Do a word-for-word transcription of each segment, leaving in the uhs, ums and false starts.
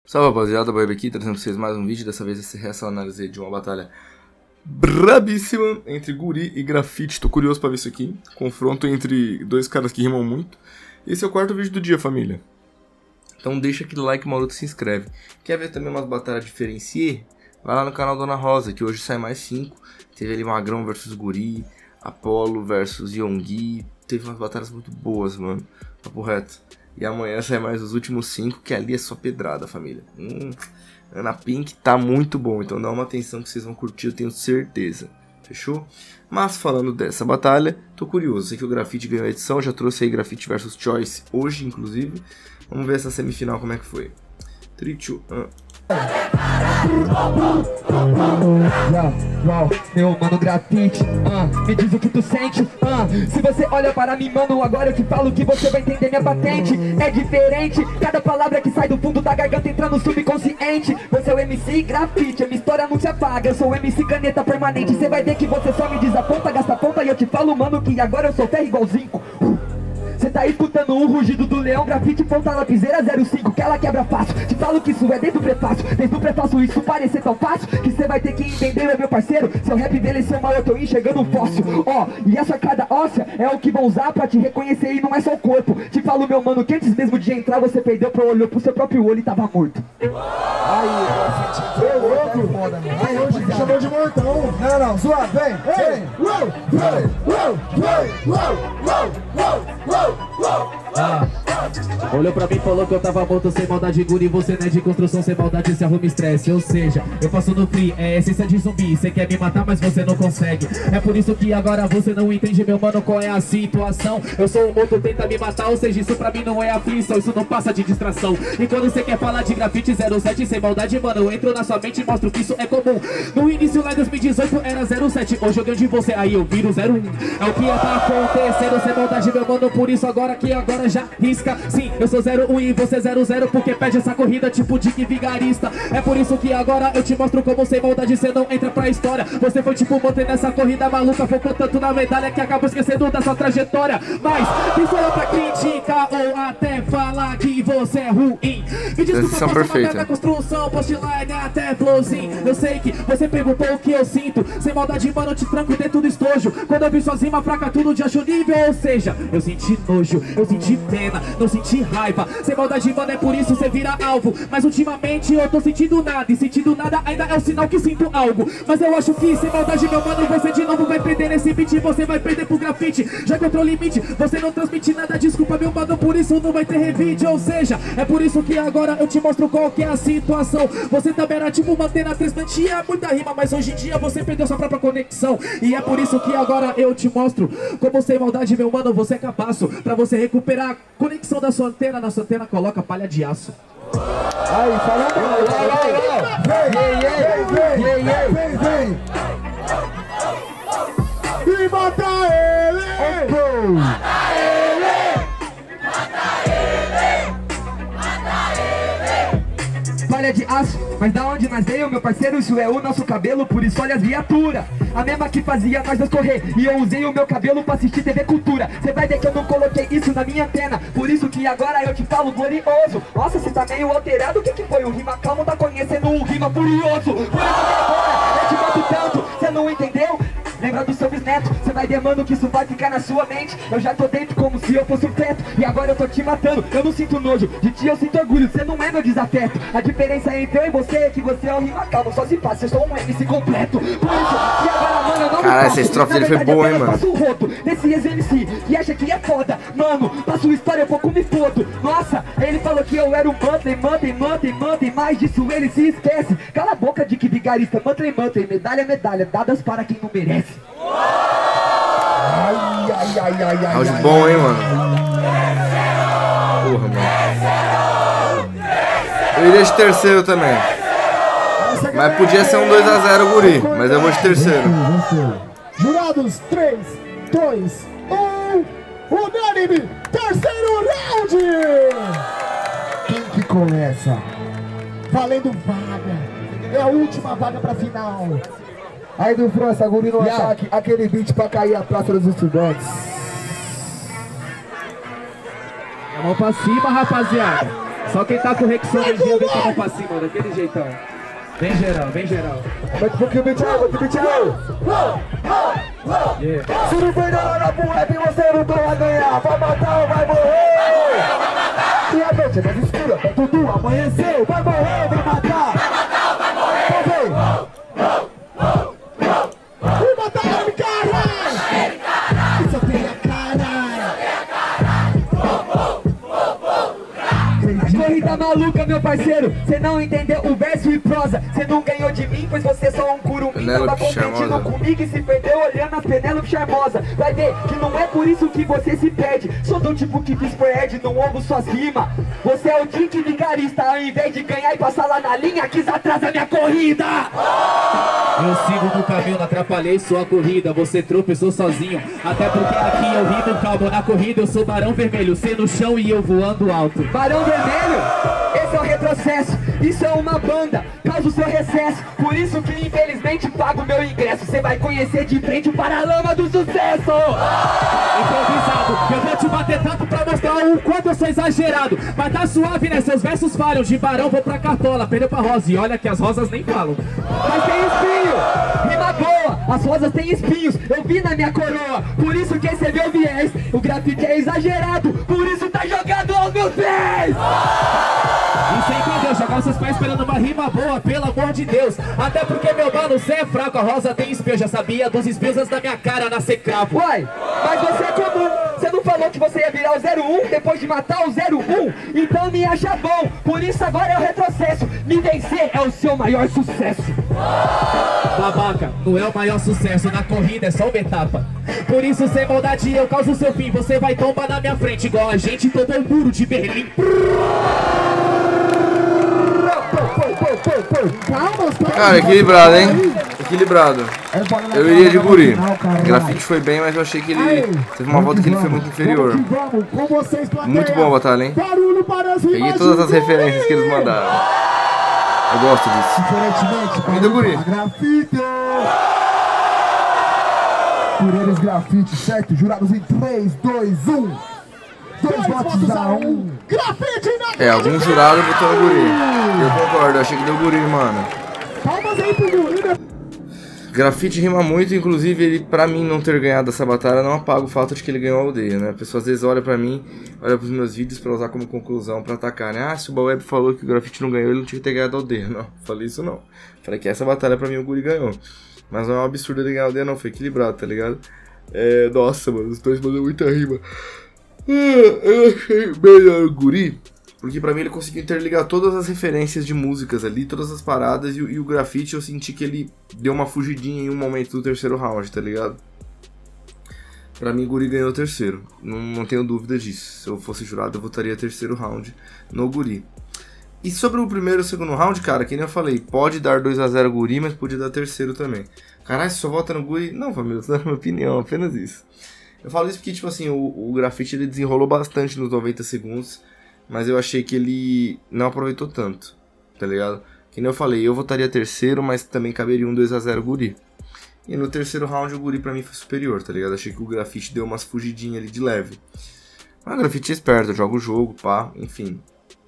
Salve rapaziada, Boeb aqui, trazendo pra vocês mais um vídeo. Dessa vez essa reação análise de uma batalha brabíssima entre Guri e Grafite. Tô curioso pra ver isso aqui. Confronto entre dois caras que rimam muito. Esse é o quarto vídeo do dia, família. Então deixa aquele like maroto e se inscreve. Quer ver também umas batalhas diferencier? Vai lá no canal Dona Rosa, que hoje sai mais cinco. Teve ali Magrão versus Guri, Apollo versus Yonggi. Teve umas batalhas muito boas, mano. Papo reto. E amanhã sai mais os últimos cinco, que ali é só pedrada, família. Hum, Ana Pink tá muito bom, então dá uma atenção que vocês vão curtir, eu tenho certeza. Fechou? Mas falando dessa batalha, tô curioso. Sei que o Grafite ganhou a edição, já trouxe aí Grafite versus Choice hoje, inclusive. Vamos ver essa semifinal como é que foi. três, dois, um... Meu mano Grafite, uh, me diz o que tu sente, uh, se você olha para mim, mano, agora eu te falo que você vai entender minha patente. É diferente, cada palavra que sai do fundo da garganta entra no subconsciente. Você é o M C Grafite, a minha história não se apaga. Eu sou o M C caneta permanente, você vai ver que você só me desaponta, gasta ponta. E eu te falo, mano, que agora eu sou ferro igualzinho. Cê tá escutando o rugido do leão, Grafite, ponta lapiseira zero cinco, que ela quebra fácil. Te falo que isso é desde o prefácio, desde o prefácio isso parecer tão fácil, que cê vai ter que entender, meu parceiro. Seu rap envelheceu mal, eu tô enxergando um fóssil. Ó, oh, e a sacada óssea é o que vão usar pra te reconhecer e não é só o corpo. Te falo, meu mano, que antes mesmo de entrar você perdeu pro olho, pro seu próprio olho e tava morto. Aí, Grafite, foi louco, foda, mano. Aí hoje me chamou de mortão. Não, não, zoado, vem, vem. Uou, vem, uou, vem, uou, uou, uou, uou. Ah, olhou pra mim e falou que eu tava morto sem maldade, Guri. Você não é de construção, sem maldade, se arruma estresse. Ou seja, eu faço no free, é essência de zumbi. Cê quer me matar, mas você não consegue. É por isso que agora você não entende, meu mano, qual é a situação. Eu sou um morto, tenta me matar, ou seja, isso pra mim não é aflição, isso não passa de distração. E quando você quer falar de Grafite zero sete sem maldade, mano, eu entro na sua mente e mostro que isso é comum. No início lá em dois mil e dezoito era zero sete, hoje eu ganho de você, aí eu viro zero um. É o que tá acontecendo sem maldade, meu mano, por isso agora que agora já risca. Sim, eu sou zero um e você zero zero, porque pede essa corrida tipo de que vigarista. É por isso que agora eu te mostro como sem maldade cê não entra pra história. Você foi tipo manter nessa corrida maluca, focou tanto na medalha que acabou esquecendo da sua trajetória. Mas quem sou eu pra criticar ou até falar que você é ruim? Me desculpa, posso mandar na construção, postline até flowzinho. Eu sei que você perguntou o que eu sinto. Sem maldade, mano, eu te tranco dentro do estojo. Quando eu vi sozinho, uma fraca tudo de acho nível. Ou seja, eu senti nojo, eu senti pena, não senti raiva. Sem maldade, mano, é por isso você vira alvo. Mas ultimamente eu tô sentindo nada, e sentindo nada ainda é o sinal que sinto algo. Mas eu acho que sem maldade, meu mano, você de novo vai perder nesse beat. Você vai perder pro Grafite, já contra o limite. Você não transmite nada, desculpa, meu mano, por isso não vai ter revide. Ou seja, é por isso que agora eu te mostro qual que é a situação. Você também era tipo manter na três, é muita rima, mas hoje em dia você perdeu sua própria conexão. E é por isso que agora eu te mostro como sem maldade, meu mano, você é capaz. Pra você recuperar a conexão da sua antena, na sua antena coloca palha de aço. Aí, falando, vem, vem, vem, vem, vem. E mata ele! Mata ele! Mata ele! Mata ele! Palha de aço, mas da onde nós veio, meu parceiro? Isso é o nosso cabelo, por isso olha as viaturas. A mesma que fazia nós dois correr, e eu usei o meu cabelo pra assistir T V Cultura. Cê vai ver que eu não coloquei isso na minha antena, por isso que agora eu te falo glorioso. Nossa, cê tá meio alterado, o que que foi? O rima calmo tá conhecendo o rima furioso. Por isso que agora eu te mato tanto, cê não entendeu? Lembra do seu bisneto, cê vai ver, mano, que isso vai ficar na sua mente. Eu já tô dentro como se eu fosse um feto, e agora eu tô te matando. Eu não sinto nojo, de ti eu sinto orgulho, cê não é meu desafeto. A diferença entre eu e você é que você é um rima calmo, só se faz, eu sou um M C completo. Por isso que agora, mano, eu não Caralho, me essa estrofe dele foi boa, hein, mano. Passo o roto desse ex-M C que acha que é foda, mano, passo história, eu pouco me fodo. Nossa, ele falou que eu era um mantley, mantley, mantley, mantley, mais disso ele se esquece. Cala a boca de que vigarista, mantley, mantley, medalha, medalha, dadas para quem não merece. Ai, ai, ai, ai, ai. Áudio bom, hein, mano. Porra, mano. Eu iria de terceiro também. Mas podia ser um dois a zero, Guri. Mas eu vou de terceiro. Jurados, três, dois, um. Unânime, terceiro round. Quem que começa? Valendo vaga. É a última vaga pra final. Aí do França, Guri no Yeah. ataque, aquele beat pra cair a Praça dos Estudantes. Vamos pra cima, rapaziada. Só quem tá com Rexona em dia vem com a mão pra cima, daquele jeitão. Vem geral, vem geral. Mete um pouquinho o beat aí, mete o beat aí. Yeah. Se não vem na hora pro rap, você não vai ganhar. Vai matar ou vai morrer? E a noite é mais escura, é tudo amanheceu. Vai morrer, vai matar. Vai matar ou vai morrer? Então vem. Vai matar ele, caralho. Isso tem a Corrida maluca, meu parceiro, cê não entendeu o verso e prosa. Cê não ganhou de mim, pois você é só um curumim. Tava competindo comigo e se perdeu olhando as Penélope charmosa. Vai ver que não é por isso que você se perde. Sou do tipo que fiz perde, não ouvo suas rimas. Você é o Dick Vigarista, ao invés de ganhar e passar lá na linha, quis atrasar minha corrida. Eu sigo no caminho, não atrapalhei sua corrida. Você tropeçou sozinho, até porque aqui eu rindo calmo. Na corrida eu sou Barão Vermelho, cê no chão e eu voando alto. Barão Vermelho, esse é o retrocesso. Isso é uma banda, causa o seu recesso. Por isso que infelizmente pago o meu ingresso. Cê vai conhecer de frente o Paralama do Sucesso. Improvisado, eu vou te bater tanto pra mostrar o quanto eu sou exagerado. Mas tá suave, né? Seus versos falham. De Barão vou pra Cartola, perdeu pra Rosa. E olha que as rosas nem falam. Mas tem espinho, rima boa. As rosas têm espinhos, eu vi na minha coroa. Por isso que esse é meu viés. O grafite é exagerado, por isso tá jogado aos meus pés. Isso aí entendeu, jogar os seus pés esperando uma rima boa, pelo amor de Deus. Até porque meu mano, cê é fraco, a rosa tem espinho. Eu já sabia dos espinhos antes da minha cara nascer cravo. Uai, mas você é comum. Você não falou que você ia virar o zero um depois de matar o zero um? Então me acha bom, por isso agora é o retrocesso. Me vencer é o seu maior sucesso. Babaca, não é o maior sucesso, na corrida é só uma etapa. Por isso sem maldade eu causo o seu fim. Você vai tombar na minha frente igual a gente tomou o muro de Berlim. Cara, equilibrado, hein? Equilibrado. Eu iria de Guri. Grafite foi bem, mas eu achei que ele teve uma volta que ele foi muito inferior. Muito boa a batalha, hein? Peguei todas as referências que eles mandaram. Eu gosto disso. Diferentemente, Vida Guri. Grafite. Por eles, grafite, certo? Jurados em três, dois, um. Dois votos a um. Grafite na É, algum jurado botou no Guri. Eu concordo, eu achei que deu Guri, mano. Palmas aí pro Guri, né? Grafite rima muito, inclusive ele, pra mim não ter ganhado essa batalha, não apaga o fato de que ele ganhou a aldeia, né? A pessoa às vezes olha pra mim, olha pros meus vídeos pra usar como conclusão, pra atacar, né? Ah, se o Baweb falou que o Grafite não ganhou, ele não tinha que ter ganhado a aldeia. Não, falei isso não. Falei que essa batalha pra mim o Guri ganhou. Mas não é um absurdo ele ganhar a aldeia não, foi equilibrado, tá ligado? É, nossa, mano, os dois mandam muita rima. Eu achei melhor o Guri, porque pra mim ele conseguiu interligar todas as referências de músicas ali, todas as paradas, e, e o Grafite eu senti que ele deu uma fugidinha em um momento do terceiro round, tá ligado? Pra mim o Guri ganhou o terceiro, não, não tenho dúvida disso. Se eu fosse jurado eu votaria terceiro round no Guri. E sobre o primeiro e o segundo round, cara, que nem eu falei, pode dar dois a zero Guri, mas pode dar terceiro também. Caralho, você só vota no Guri? Não, família, eu tô dando minha opinião, apenas isso. Eu falo isso porque, tipo assim, o, o Grafite ele desenrolou bastante nos noventa segundos, mas eu achei que ele não aproveitou tanto, tá ligado? Que nem eu falei, eu votaria terceiro, mas também caberia um dois a zero Guri. E no terceiro round o Guri pra mim foi superior, tá ligado? Achei que o Grafite deu umas fugidinhas ali de leve. Mas o Grafite é esperto, joga o jogo, pá, enfim.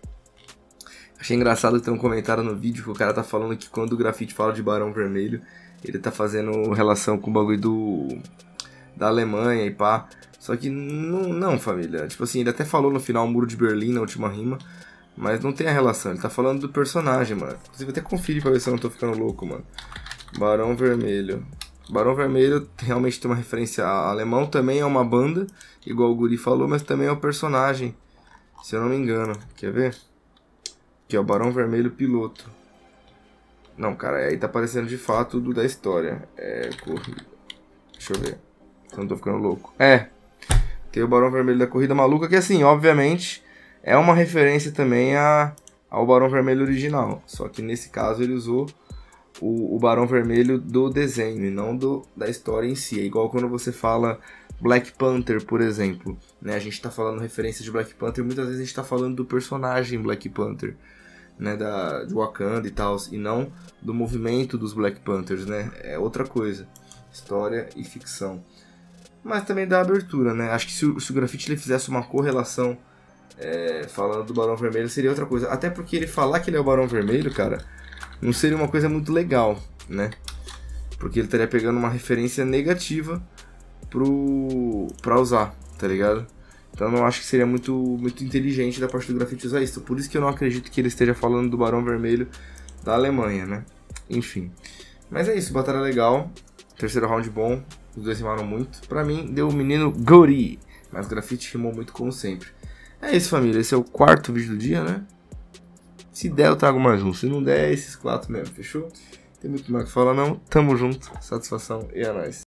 Achei engraçado ter um comentário no vídeo que o cara tá falando que quando o Grafite fala de Barão Vermelho, ele tá fazendo relação com o bagulho do... da Alemanha e pá. Só que não, não, família. Tipo assim, ele até falou no final o Muro de Berlim na última rima, mas não tem a relação. Ele tá falando do personagem, mano. Inclusive até confere pra ver se eu não tô ficando louco, mano. Barão Vermelho. Barão Vermelho realmente tem uma referência a alemão. Também é uma banda, igual o Guri falou, mas também é um personagem, se eu não me engano. Quer ver? Aqui, ó, Barão Vermelho piloto. Não, cara, aí tá aparecendo de fato do da história. É, corrida. Deixa eu ver. Se eu não tô ficando louco. É. Tem o Barão Vermelho da Corrida Maluca, que assim, obviamente, é uma referência também a, ao Barão Vermelho original. Só que nesse caso ele usou o, o Barão Vermelho do desenho e não do, da história em si. É igual quando você fala Black Panther, por exemplo. Né? A gente tá falando referência de Black Panther, muitas vezes a gente tá falando do personagem Black Panther, né? Da, de Wakanda e tal, e não do movimento dos Black Panthers, né? É outra coisa. História e ficção. Mas também dá abertura, né? Acho que se o, se o Grafite ele fizesse uma correlação é, falando do Barão Vermelho seria outra coisa. Até porque ele falar que ele é o Barão Vermelho, cara, não seria uma coisa muito legal, né? Porque ele estaria pegando uma referência negativa pro, pra usar, tá ligado? Então eu não acho que seria muito, muito inteligente da parte do Grafite usar isso. Por isso que eu não acredito que ele esteja falando do Barão Vermelho da Alemanha, né? Enfim. Mas é isso, batalha legal. Terceiro round bom. Os dois rimaram muito. Pra mim, deu o menino Guri. Mas o Grafite rimou muito como sempre. É isso, família. Esse é o quarto vídeo do dia, né? Se der, eu trago mais um. Se não der, é esses quatro mesmo, fechou? Tem muito mais o que falar, não. Tamo junto. Satisfação e é nóis.